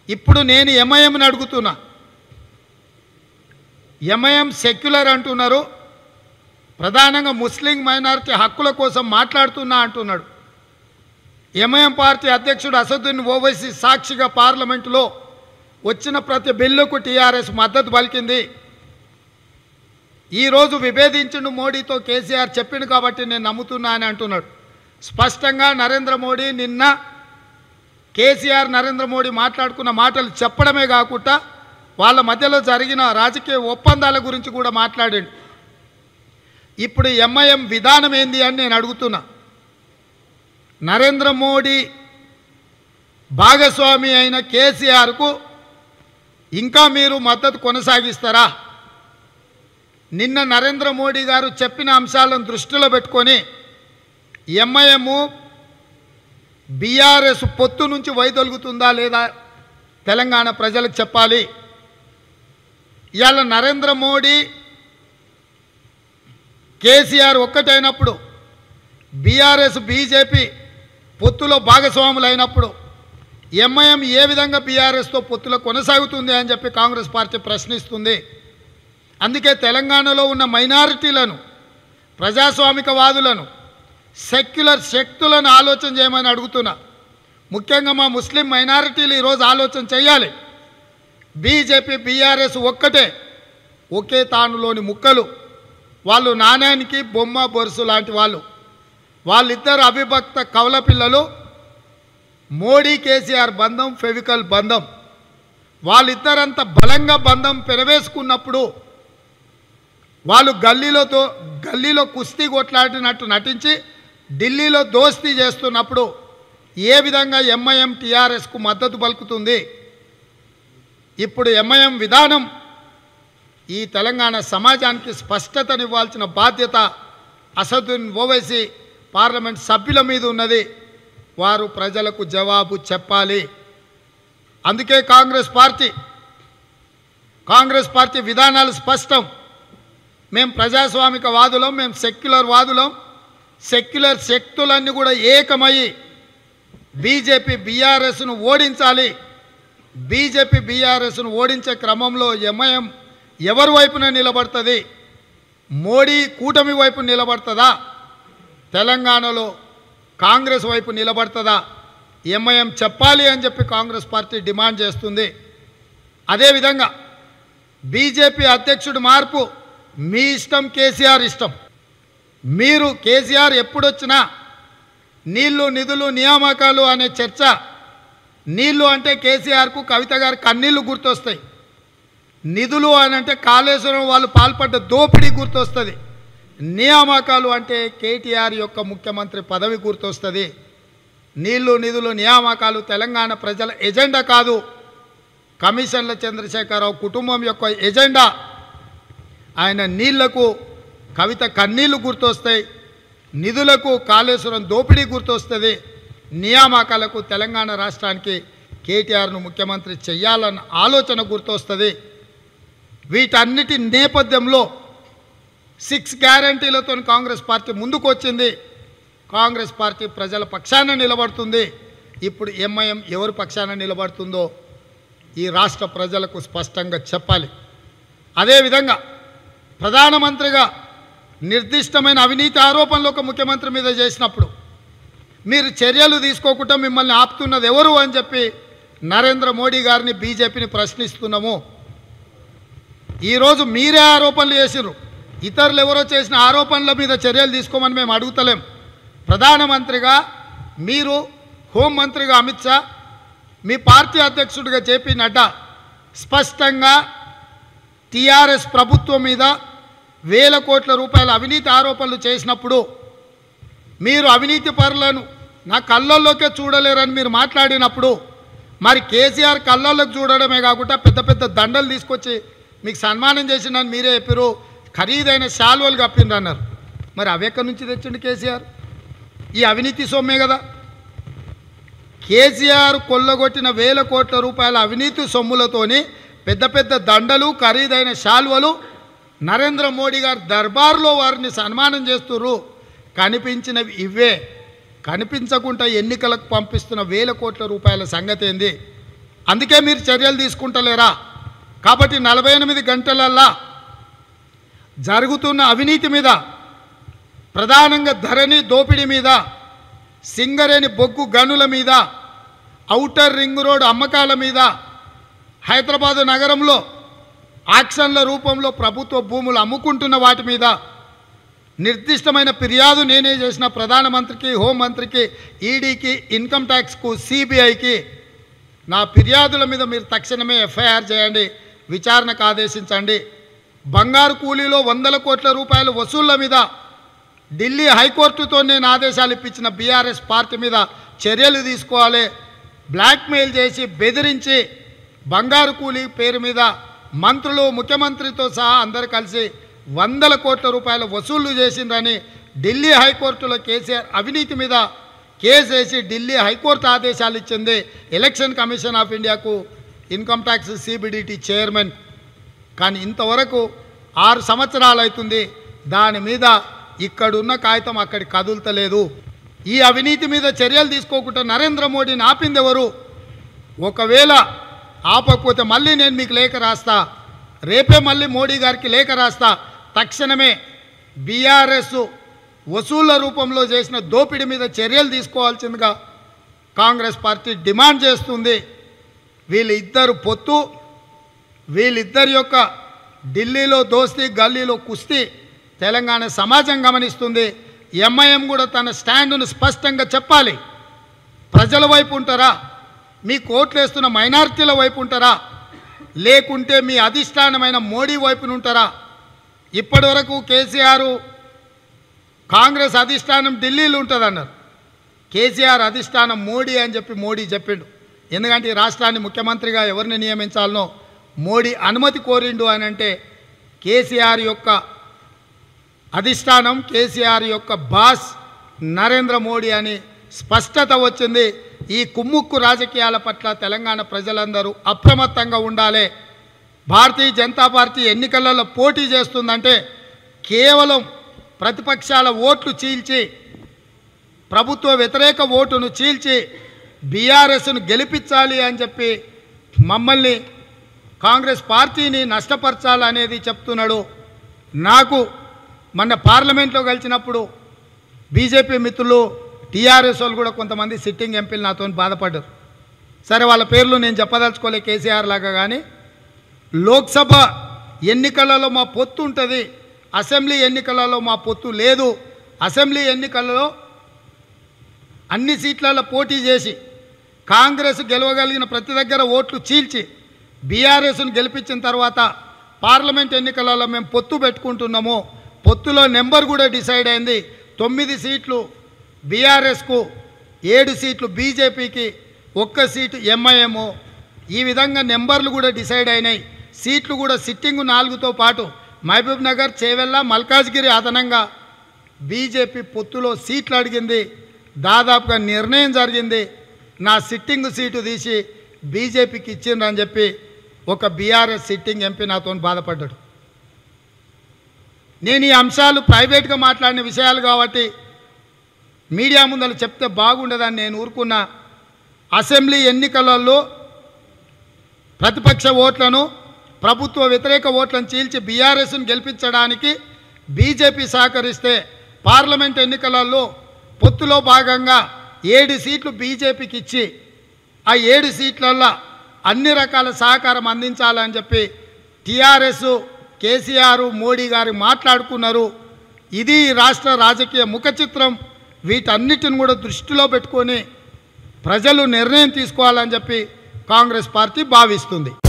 ఇప్పుడు నేను ఎంఐఎంని అడుగుతున్నా, ఎంఐఎం సెక్యులర్ అంటున్నారు, ప్రధానంగా ముస్లిం మైనారిటీ హక్కుల కోసం మాట్లాడుతున్నా అంటున్నాడు. ఎంఐఎం పార్టీ అధ్యక్షుడు అసదుద్దీన్ ఓవైసీ సాక్షిగా పార్లమెంటులో వచ్చిన ప్రతి బిల్లుకు టీఆర్ఎస్ మద్దతు పలికింది. ఈరోజు విభేదించిండు మోడీతో కేసీఆర్ చెప్పిండు కాబట్టి నేను నమ్ముతున్నా అని అంటున్నాడు. స్పష్టంగా నరేంద్ర మోడీ నిన్న కేసీఆర్ నరేంద్ర మోడీ మాట్లాడుకున్న మాటలు చెప్పడమే కాకుండా వాళ్ళ మధ్యలో జరిగిన రాజకీయ ఒప్పందాల గురించి కూడా మాట్లాడాడు. ఇప్పుడు ఎంఐఎం విధానం ఏంది అని నేను అడుగుతున్నా. నరేంద్ర మోడీ భాగస్వామి అయిన కేసీఆర్కు ఇంకా మీరు మద్దతు కొనసాగిస్తారా? నిన్న నరేంద్ర మోడీ గారు చెప్పిన అంశాలను దృష్టిలో పెట్టుకొని ఎంఐఎం బీఆర్ఎస్ పొత్తు నుంచి వైదొలుగుతుందా లేదా తెలంగాణ ప్రజలకు చెప్పాలి. ఇవాళ నరేంద్ర మోడీ కేసీఆర్ ఒక్కటైనప్పుడు, బీఆర్ఎస్ బీజేపీ పొత్తులో భాగస్వాములు అయినప్పుడు ఎంఐఎం ఏ విధంగా బీఆర్ఎస్తో పొత్తులో కొనసాగుతుంది అని చెప్పి కాంగ్రెస్ పార్టీ ప్రశ్నిస్తుంది. అందుకే తెలంగాణలో ఉన్న మైనారిటీలను, ప్రజాస్వామికవాదులను, సెక్యులర్ శక్తులను ఆలోచన చేయమని అడుగుతున్నా. ముఖ్యంగా మా ముస్లిం మైనారిటీలు ఈరోజు ఆలోచన చేయాలి. బీజేపీ బీఆర్ఎస్ ఒక్కటే, ఒకే తానులోని ముక్కలు. వాళ్ళు నాణ్యానికి బొమ్మ బొరుసు లాంటి వాళ్ళు. వాళ్ళిద్దరు అవిభక్త కవల పిల్లలు. మోడీ కేసీఆర్ బంధం ఫెవికల్ బంధం. వాళ్ళిద్దరంత బలంగా బంధం పెనవేసుకున్నప్పుడు వాళ్ళు గల్లీలో కుస్తీ కొట్లాడినట్టు నటించి ఢిల్లీలో దోస్తీ చేస్తున్నప్పుడు ఏ విధంగా ఎంఐఎం టీఆర్ఎస్కు మద్దతు పలుకుతుంది? ఇప్పుడు ఎంఐఎం విధానం ఈ తెలంగాణ సమాజానికి స్పష్టతనివ్వాల్సిన బాధ్యత అసదుద్దీన్ ఓవైసీ పార్లమెంట్ సభ్యుల మీద ఉన్నది. వారు ప్రజలకు జవాబు చెప్పాలి. అందుకే కాంగ్రెస్ పార్టీ విధానాలు స్పష్టం. మేము ప్రజాస్వామిక వాదులం, మేము సెక్యులర్ వాదులం. సెక్యులర్ శక్తులన్నీ కూడా ఏకమయ్యి బీజేపీ బీఆర్ఎస్ను ఓడించాలి. బీజేపీ బీఆర్ఎస్ను ఓడించే క్రమంలో ఎంఐఎం ఎవరి వైపున నిలబడుతుంది? మోడీ కూటమి వైపు నిలబడుతుందా? తెలంగాణలో కాంగ్రెస్ వైపు నిలబడుతుందా? ఎంఐఎం చెప్పాలి అని చెప్పి కాంగ్రెస్ పార్టీ డిమాండ్ చేస్తుంది. అదేవిధంగా బీజేపీ అధ్యక్షుడి మార్పు మీ ఇష్టం, కేసీఆర్ ఇష్టం. మీరు కేసీఆర్ ఎప్పుడొచ్చినా నీళ్లు నిధులు నియామకాలు అనే చర్చ, నీళ్లు అంటే కేసీఆర్కు కవిత గారి కన్నీళ్లు గుర్తొస్తాయి. నిధులు అని అంటే కాళేశ్వరం వాళ్ళు పాల్పడ్డ దోపిడీ గుర్తొస్తుంది. నియామకాలు అంటే కేటీఆర్ యొక్క ముఖ్యమంత్రి పదవి గుర్తొస్తుంది. నీళ్లు నిధులు నియామకాలు తెలంగాణ ప్రజల ఎజెండా కాదు, కమిషన్ల చంద్రశేఖరరావు కుటుంబం యొక్క ఎజెండా. ఆయన నీళ్లకు కవిత కన్నీళ్లు గుర్తొస్తాయి, నిధులకు కాళేశ్వరం దోపిడీ గుర్తొస్తుంది, నియామకాలకు తెలంగాణ రాష్ట్రానికి కేటీఆర్ను ముఖ్యమంత్రి చెయ్యాలన్న ఆలోచన గుర్తొస్తుంది. వీటన్నిటి నేపథ్యంలో 6 గ్యారంటీలతో కాంగ్రెస్ పార్టీ ముందుకు వచ్చింది. కాంగ్రెస్ పార్టీ ప్రజల పక్షాన నిలబడుతుంది. ఇప్పుడు ఎంఐఎం ఎవరి పక్షాన నిలబడుతుందో ఈ రాష్ట్ర ప్రజలకు స్పష్టంగా చెప్పాలి. అదేవిధంగా ప్రధానమంత్రిగా నిర్దిష్టమైన అవినీతి ఆరోపణలు ఒక ముఖ్యమంత్రి మీద చేసినప్పుడు మీరు చర్యలు తీసుకోకుండా మిమ్మల్ని ఆపుతున్నది ఎవరు అని చెప్పి నరేంద్ర మోడీ గారిని బీజేపీని ప్రశ్నిస్తున్నాము. ఈరోజు మీరే ఆరోపణలు చేసిర్రు, ఇతరులు ఎవరో చేసిన ఆరోపణల మీద చర్యలు తీసుకోమని మేము అడుగుతలేం. ప్రధానమంత్రిగా మీరు, హోంమంత్రిగా అమిత్ షా, మీ పార్టీ అధ్యక్షుడిగా జేపీ నడ్డా స్పష్టంగా టీఆర్ఎస్ ప్రభుత్వం మీద వేల కోట్ల రూపాయల అవినీతి ఆరోపణలు చేసినప్పుడు మీరు అవినీతి పరులను నా కళ్ళల్లోకే చూడలేరని మీరు మాట్లాడినప్పుడు మరి కేసీఆర్ కళ్ళల్లోకి చూడడమే కాకుండా పెద్ద పెద్ద దండలు తీసుకొచ్చి మీకు సన్మానం చేసిందని మీరే చెప్పారు, ఖరీదైన శాల్వలు కప్పిండ్రు అన్నారు. మరి అవి ఎక్కడి నుంచి తెచ్చిండు కేసీఆర్? ఈ అవినీతి సొమ్మే కదా. కేసీఆర్ కొల్లగొట్టిన వేల కోట్ల రూపాయల అవినీతి సొమ్ములతోని పెద్ద పెద్ద దండలు, ఖరీదైన శాల్వలు నరేంద్ర మోడీ గారు దర్బార్లో వారిని సన్మానం చేస్తున్నారు. కనిపించినవి ఇవే. కనిపించకుండా ఎన్నికలకు పంపిస్తున్న వేల కోట్ల రూపాయల సంగతి ఏంది? అందుకే మీరు చర్యలు తీసుకుంటలేరా? కాబట్టి 48 గంటలల్లా జరుగుతున్న అవినీతి మీద, ప్రధానంగా ధరణి దోపిడీ మీద, సింగరేణి బొగ్గు గనుల మీద, ఔటర్ రింగ్ రోడ్ అమ్మకాల మీద, హైదరాబాదు నగరంలో ఆక్షన్ల రూపంలో ప్రభుత్వ భూములు అమ్ముకుంటున్న వాటి మీద నిర్దిష్టమైన ఫిర్యాదు నేనే చేసిన ప్రధానమంత్రికి, హోంమంత్రికి, ఈడీకి, ఇన్కమ్ ట్యాక్స్కు, సిబిఐకి నా ఫిర్యాదుల మీద మీరు తక్షణమే ఎఫ్ఐఆర్ చేయండి, విచారణకు ఆదేశించండి. బంగారు కూలీలో 100 కోట్ల రూపాయల వసూళ్ల మీద ఢిల్లీ హైకోర్టుతో నేను ఆదేశాలు ఇప్పించిన బీఆర్ఎస్ పార్టీ మీద చర్యలు తీసుకోవాలి. బ్లాక్మెయిల్ చేసి బెదిరించి బంగారు కూలీ పేరు మీద మంత్రులు, ముఖ్యమంత్రితో సహా అందరు కలిసి 100 కోట్ల రూపాయల వసూళ్లు చేసిందని ఢిల్లీ హైకోర్టులో కేసీఆర్ అవినీతి మీద కేసు వేసి ఢిల్లీ హైకోర్టు ఆదేశాలు ఇచ్చింది. ఎలక్షన్ కమిషన్ ఆఫ్ ఇండియాకు, ఇన్కమ్ ట్యాక్స్ సిబిడిటీ చైర్మన్. కానీ ఇంతవరకు 6 సంవత్సరాలు అవుతుంది, దాని మీద ఇక్కడున్న కాగితం అక్కడి కదులుతలేదు. ఈ అవినీతి మీద చర్యలు తీసుకోకుండా నరేంద్ర మోడీని ఆపింది ఎవరు? ఒకవేళ ఆపకపోతే మళ్ళీ నేను మీకు లేఖ రాస్తా, రేపే మళ్ళీ మోడీ గారికి లేఖ రాస్తా. తక్షణమే బీఆర్ఎస్ వసూళ్ల రూపంలో చేసిన దోపిడీ మీద చర్యలు తీసుకోవాల్సిందిగా కాంగ్రెస్ పార్టీ డిమాండ్ చేస్తుంది. వీళ్ళిద్దరు పొత్తు, వీళ్ళిద్దరి యొక్క ఢిల్లీలో దోస్తీ, గల్లీలో కుస్తీ తెలంగాణ సమాజం గమనిస్తుంది. ఎంఐఎం కూడా తన స్టాండును స్పష్టంగా చెప్పాలి. ప్రజల వైపు ఉంటారా, మీ కోట్లేస్తున్న మైనారిటీల వైపు ఉంటారా, లేకుంటే మీ అధిష్టానమైన మోడీ వైపున ఉంటారా? ఇప్పటి వరకు కేసీఆర్ కాంగ్రెస్ అధిష్టానం ఢిల్లీలో ఉంటుందన్నారు. కేసీఆర్ అధిష్టానం మోడీ అని చెప్పి మోడీ చెప్పిండు. ఎందుకంటే ఈ రాష్ట్రాన్ని ముఖ్యమంత్రిగా ఎవరిని నియమించాలనో మోడీ అనుమతి కోరిండు అని అంటే కేసీఆర్ యొక్క అధిష్టానం, కేసీఆర్ యొక్క బాస్ నరేంద్ర మోడీ అని స్పష్టత వచ్చింది. ఈ కుమ్ముక్కు రాజకీయాల పట్ల తెలంగాణ ప్రజలందరూ అప్రమత్తంగా ఉండాలి. భారతీయ జనతా పార్టీ ఎన్నికలలో పోటీ చేస్తుందంటే కేవలం ప్రతిపక్షాల ఓట్లు చీల్చి, ప్రభుత్వ వ్యతిరేక ఓటును చీల్చి బీఆర్ఎస్ను గెలిపించాలి అని చెప్పి మమ్మల్ని, కాంగ్రెస్ పార్టీని నష్టపరచాలనేది చెప్తున్నాడు. నాకు మొన్న పార్లమెంట్లో కలిసినప్పుడు బీజేపీ మిత్రులు, టీఆర్ఎస్ వాళ్ళు కూడా కొంతమంది సిట్టింగ్ ఎంపీలు నాతో బాధపడ్డారు. సరే, వాళ్ళ పేర్లు నేను చెప్పదలుచుకోలే కేసీఆర్ లాగా. కానీ లోక్సభ ఎన్నికలలో మా పొత్తు ఉంటుంది, అసెంబ్లీ ఎన్నికలలో మా పొత్తు లేదు. అసెంబ్లీ ఎన్నికలలో అన్ని సీట్లలో పోటీ చేసి కాంగ్రెస్ గెలవగలిగిన ప్రతి దగ్గర ఓట్లు చీల్చి బీఆర్ఎస్ను గెలిపించిన తర్వాత పార్లమెంట్ ఎన్నికలలో మేము పొత్తు పెట్టుకుంటున్నాము. పొత్తులో నెంబర్ కూడా డిసైడ్ అయింది. 9 సీట్లు బీఆర్ఎస్కు, 7 సీట్లు బీజేపీకి, 1 సీటు ఎంఐఎం. ఈ విధంగా నెంబర్లు కూడా డిసైడ్ అయినాయి. సీట్లు కూడా సిట్టింగు 4తో పాటు మహబూబ్ నగర్, చేవెళ్ళ, మల్కాజ్గిరి అదనంగా బీజేపీ పొత్తులో సీట్లు అడిగింది. దాదాపుగా నిర్ణయం జరిగింది. నా సిట్టింగ్ సీటు తీసి బీజేపీకి ఇచ్చిండ్రని చెప్పి ఒక బీఆర్ఎస్ సిట్టింగ్ ఎంపీ నాతో బాధపడ్డాడు. నేను ఈ అంశాలు ప్రైవేట్గా మాట్లాడిన విషయాలు కాబట్టి మీడియా ముందర చెప్తే బాగుండదని నేను ఊరుకున్నా. అసెంబ్లీ ఎన్నికలలో ప్రతిపక్ష ఓట్లను, ప్రభుత్వ వ్యతిరేక ఓట్లను చీల్చి బీఆర్ఎస్ను గెలిపించడానికి బీజేపీ సహకరిస్తే, పార్లమెంట్ ఎన్నికలలో పొత్తులో భాగంగా 7 సీట్లు బీజేపీకి ఇచ్చి ఆ 7 సీట్లల్లో అన్ని రకాల సహకారం అందించాలని చెప్పి టీఆర్ఎస్, కేసీఆర్, మోడీ గారు మాట్లాడుకున్నారు. ఇది రాష్ట్ర రాజకీయ ముఖ చిత్రం. వీటన్నిటిని కూడా దృష్టిలో పెట్టుకొని ప్రజలు నిర్ణయం తీసుకోవాలని చెప్పి కాంగ్రెస్ పార్టీ భావిస్తుంది.